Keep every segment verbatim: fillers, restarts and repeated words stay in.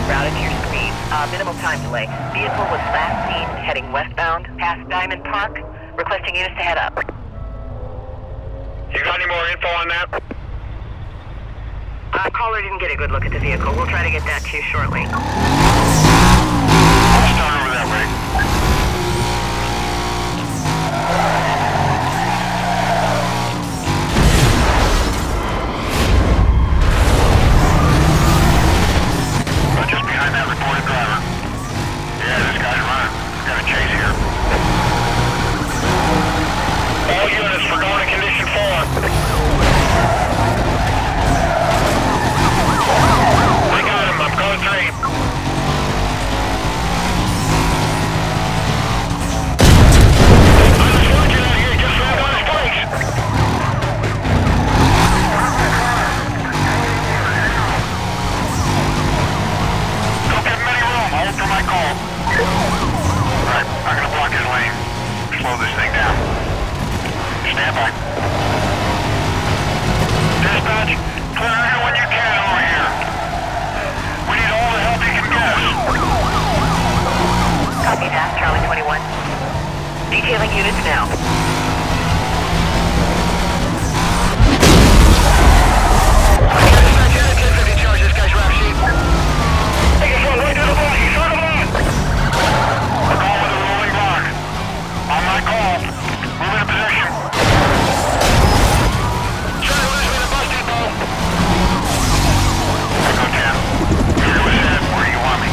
routed to your screen. Uh, minimal time delay. Vehicle was last seen heading westbound past Diamond Park. Requesting units to head up. You got any more info on that? Uh, caller didn't get a good look at the vehicle. We'll try to get that to you shortly. I'll start over that way. I'm just behind that reported driver. Yeah, this guy's running. We've got a chase here. All units, we're going to condition four. I got him. I'm going three. I'm just working out here. Just slammed on his brakes. Don't give him any room. Hold for my call. Alright, I'm going to block his lane. Slow this thing down. Stand by. Dispatch, clear everyone you can over here. We need all the help you can get us. Copy that, Charlie twenty-one. Detailing units now. Dispatch, ten fifty charge this guy's rap sheet. Take it slow, right to the block, he's on the block. We're going with a rolling block. On my call, move into position. Charlie, lose me the bus depot. Echo ten, you're with Ed, where do you want me?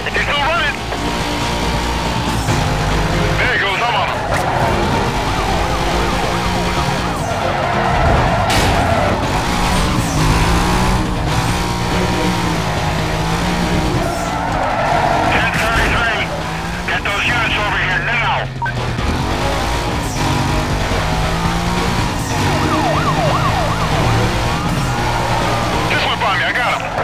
He's still running! There he goes, I'm on him. ten thirty-three. Get those units over here now! Just went by me, I got him.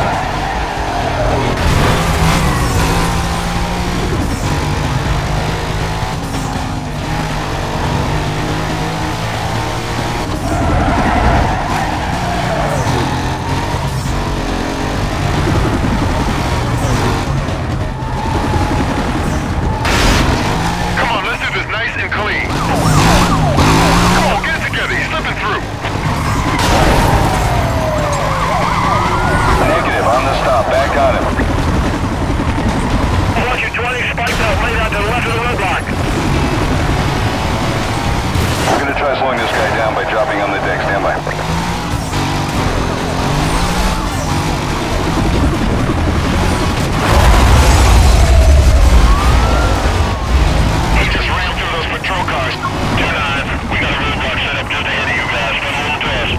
Try slowing this guy down by dropping on the deck. Stand by. He just ran through those patrol cars. two nine, we got a roadblock set up just ahead of you guys. Come on to us.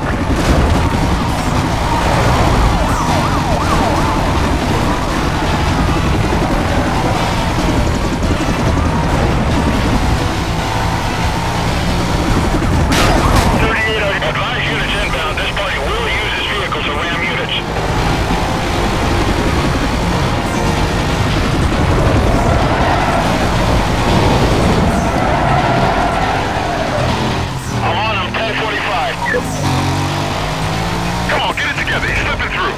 Advise units inbound. This party will use his vehicle to ram units. I'm on him, ten forty-five. Come on, get it together. He's slipping through.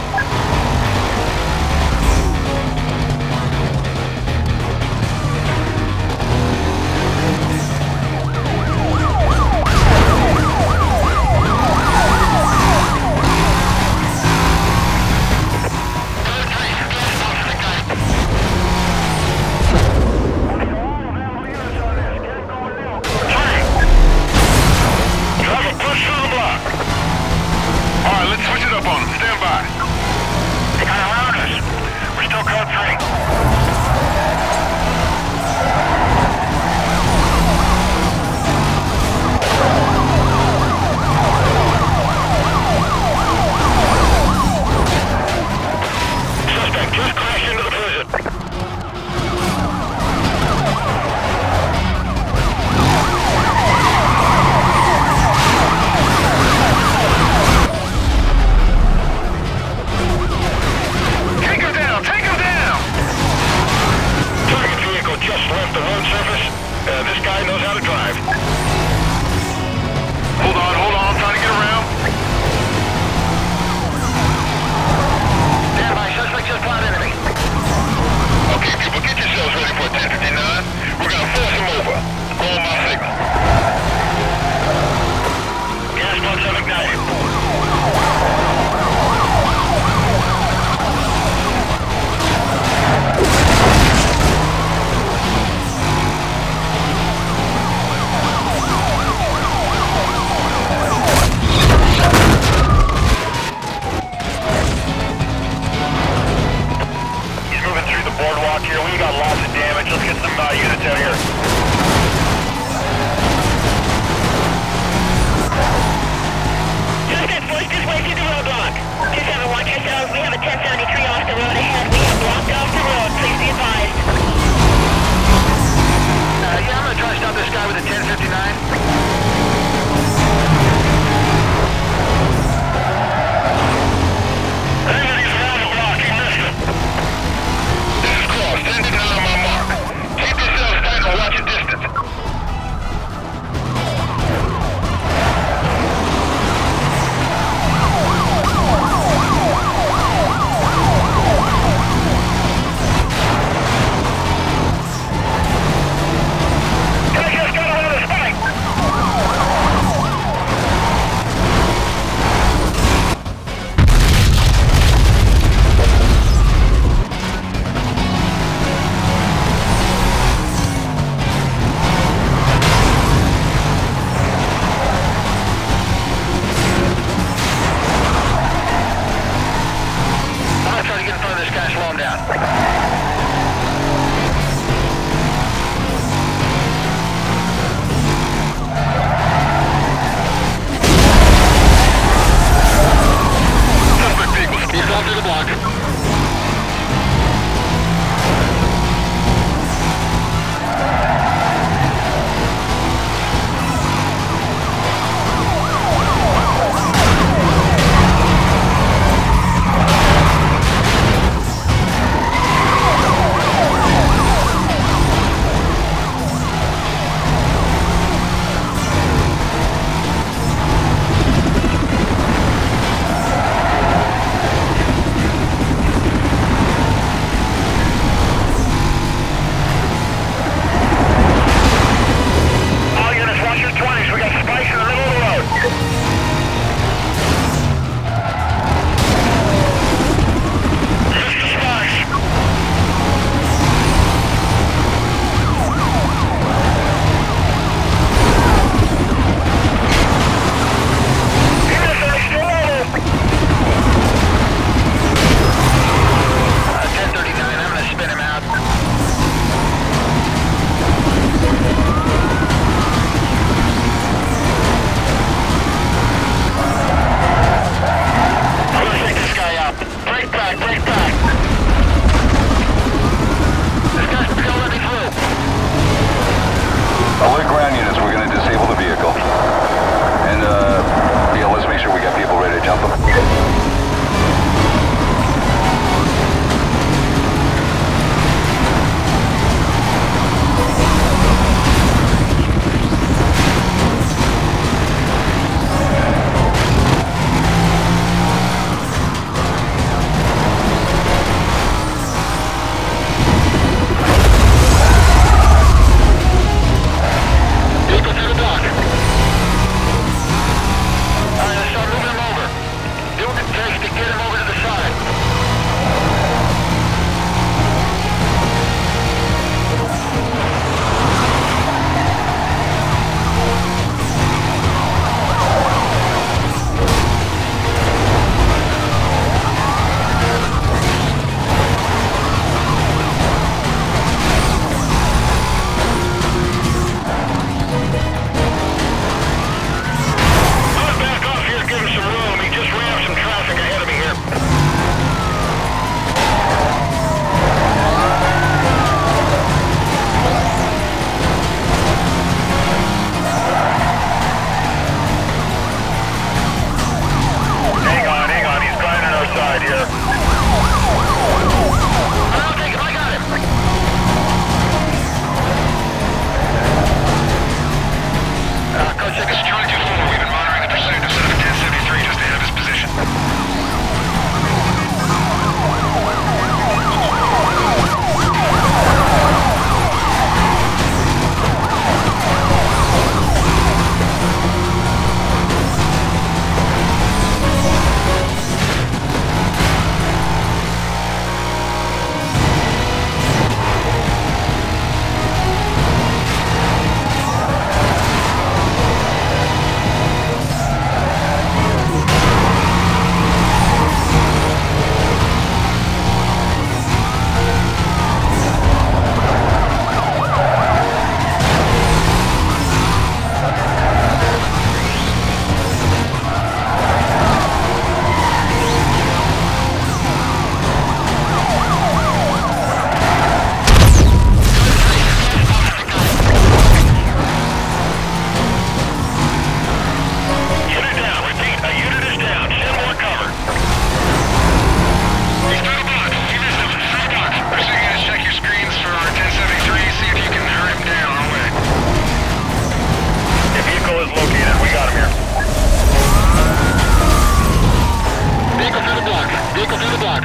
vehicle through the block.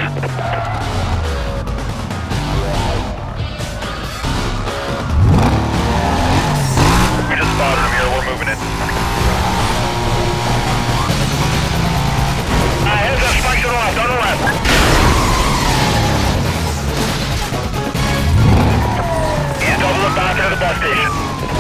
We just spotted him here. We're moving in. Uh, heads up, spikes to the left, on the left. He's doubling back into the bus station.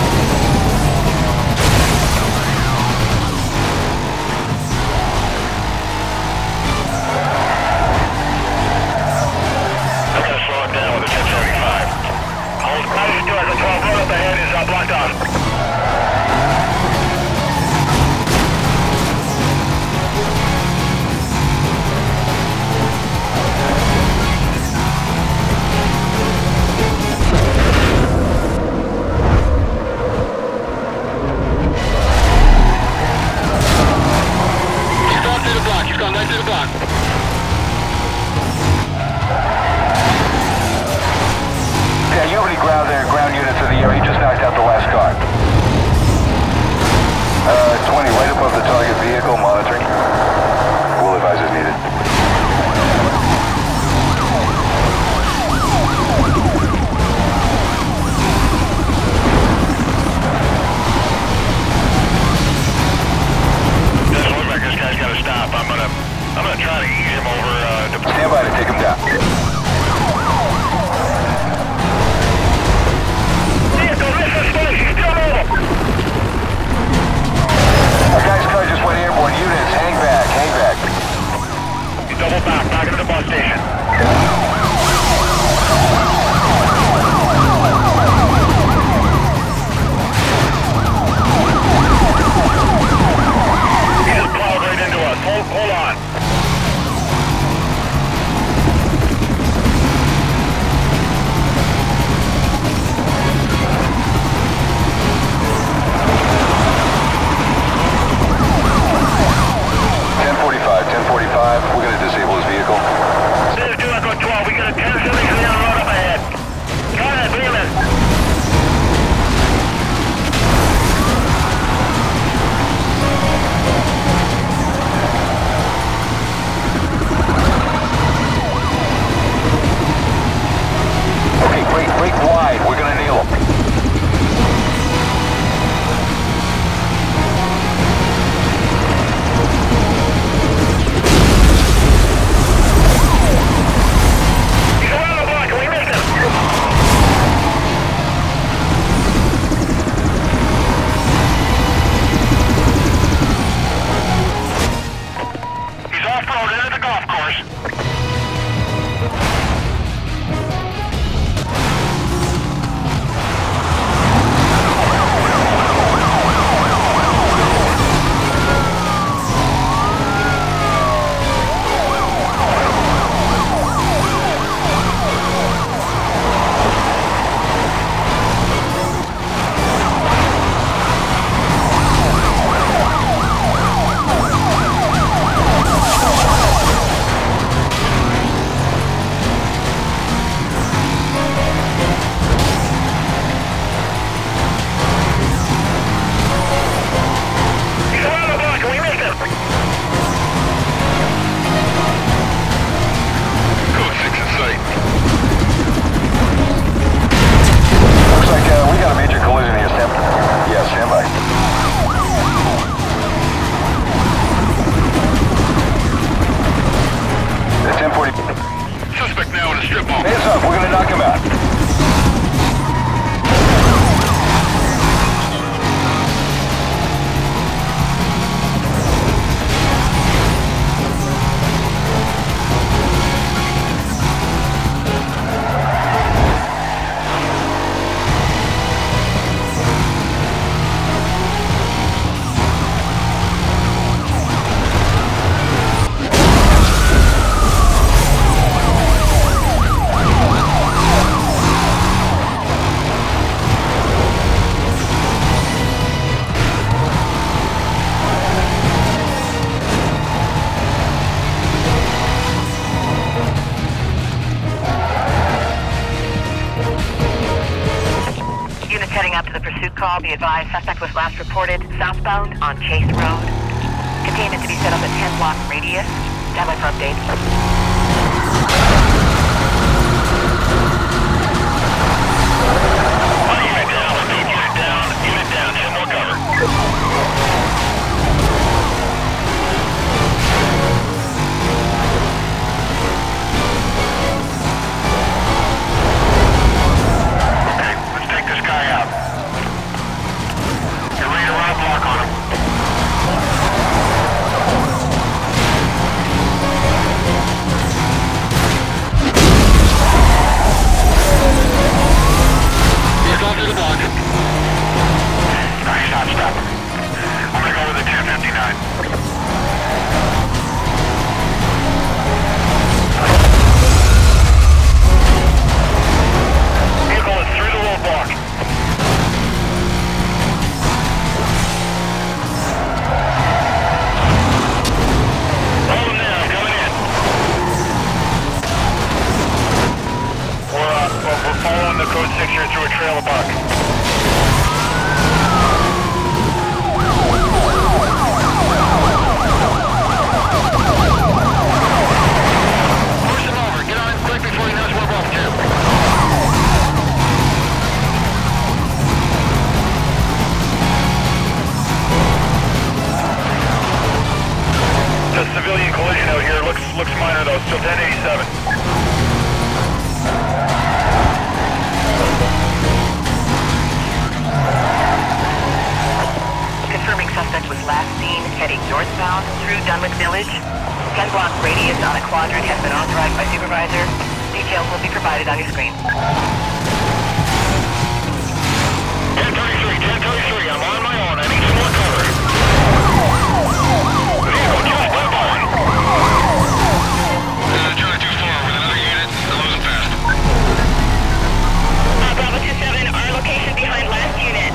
I'm gonna slow it down with a ten seventy-five. Hold close to us, the twelve road up ahead is uh, blocked off. call, be advised, suspect was last reported southbound on Chase Road. Containment to be set up at ten block radius. Stand by for updates. trailer park. Push him over. Get on him quick before he knows we're both here. The civilian collision out here looks looks minor though. Still ten eighty-seven. Confirming suspect was last seen heading northbound through Dunwick Village. ten block radius on a quadrant has been authorized by supervisor. Details will be provided on your screen. ten thirty-three, ten thirty-three. I'm on my own. I need some more cover. Vehicle just went by. Uh, Charlie too far with another unit. I'm losing fast. Uh, Bravo two seven, our location behind last unit.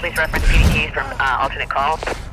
Please reference P D Ts from uh, alternate calls.